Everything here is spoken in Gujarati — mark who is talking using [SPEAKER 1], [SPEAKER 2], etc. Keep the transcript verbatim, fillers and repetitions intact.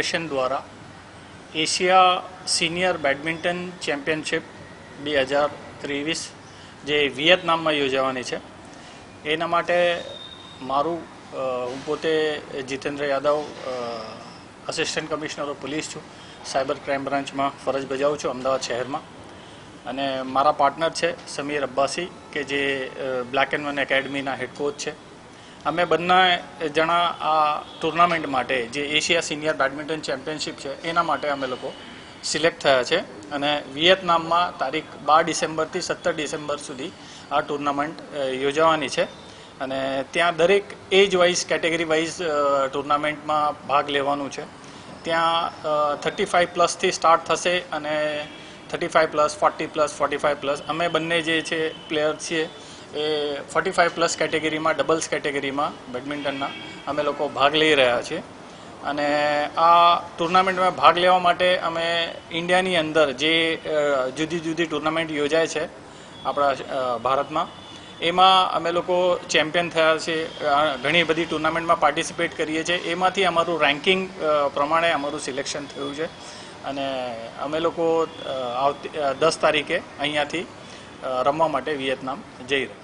[SPEAKER 1] ફેડરેશન દ્વારા એશિયા સિનિયર બેડમિન્ટન ચેમ્પિયનશિપ બે હજાર ત્રેવીસ જે વિયેતનામમાં યોજાવાની છે એના માટે મારું હું પોતે Jitendra Yadav assistant commissioner of police છું, સાયબર ક્રાઇમ બ્રાન્ચમાં ફરજ બજાવું છું અમદાવાદ શહેરમાં. અને મારા પાર્ટનર છે સમીર અબ્બાસી કે જે બ્લેક એન્ડ વન એકેડમીના હેડ કોચ છે. અમે બંને જણા આ ટુર્નામેન્ટ માટે જે એશિયા સિનિયર બેડમિન્ટન ચેમ્પિયનશિપ છે એના માટે અમે લોકો સિલેક્ટ થયા છે અને વિયેતનામમાં તારીખ બાર ડિસેમ્બરથી સત્તર ડિસેમ્બર સુધી આ ટુર્નામેન્ટ યોજાવાની છે. અને ત્યાં દરેક એજ વાઇઝ કેટેગરી વાઇઝ ટુર્નામેન્ટમાં ભાગ લેવાનું છે. ત્યાં થર્ટી ફાઇવ પ્લસથી સ્ટાર્ટ થશે અને thirty five plus forty plus forty five plus અમે બંને જે છે પ્લેયર છીએ એ ફોર્ટી ફાઇવ પ્લસ કેટેગરીમાં ડબલ્સ કેટેગરીમાં બેડમિન્ટનના અમે લોકો ભાગ લઈ રહ્યા છીએ. અને આ ટુર્નામેન્ટમાં ભાગ લેવા માટે અમે ઇન્ડિયાની અંદર જે જુદી જુદી ટુર્નામેન્ટ યોજાય છે આપણા ભારતમાં એમાં અમે લોકો ચેમ્પિયન થયા છે. ઘણી બધી ટુર્નામેન્ટમાં પાર્ટિસિપેટ કરીએ છીએ. એમાંથી અમારું રેન્કિંગ પ્રમાણે અમારું સિલેક્શન થયું છે અને અમે લોકો આવતી દસ તારીખે અહીંયાથી રમવા માટે વિયેતનામ જઈ રહ્યા.